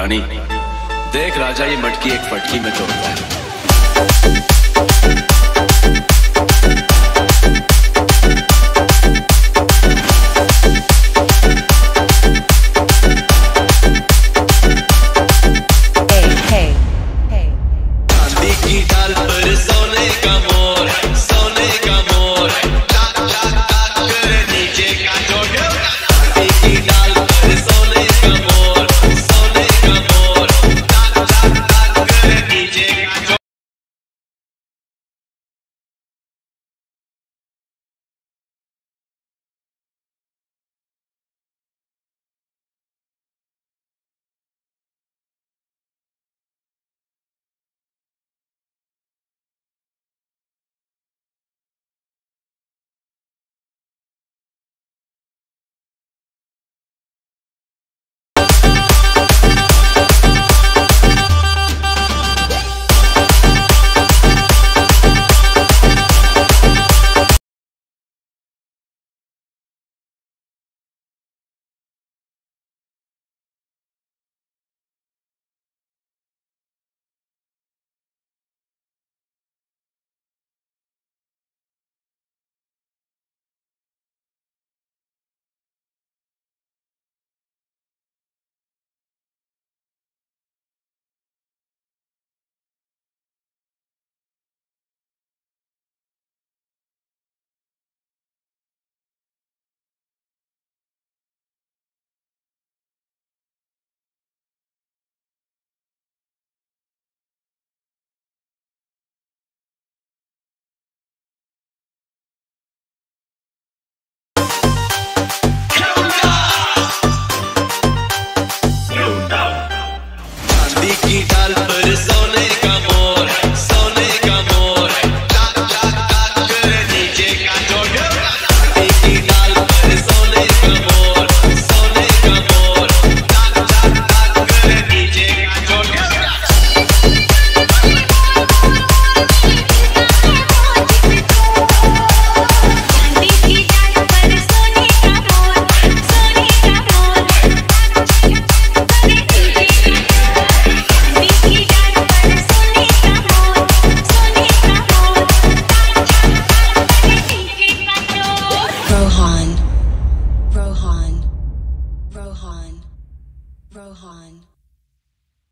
रानी देख राजा ये मटकी एक फटकी में तोड़ता है। चांदी की डाल पर सोने का मोर, सोने का मोर, टाक टाक टाक करे नीचे का चोट। चांदी की डाल पर सोने का मोर, सोने का मोर, टाक टाक टाक करे नीचे का चोट। चांदी की डाल पर सोने का मोर, सोने का मोर, टाक टाक टाक करे नीचे का चोट। चांदी की डाल पर सोने का मोर, सोने का मोर, टाक टाक टाक करे नीचे का चोट। Rohan.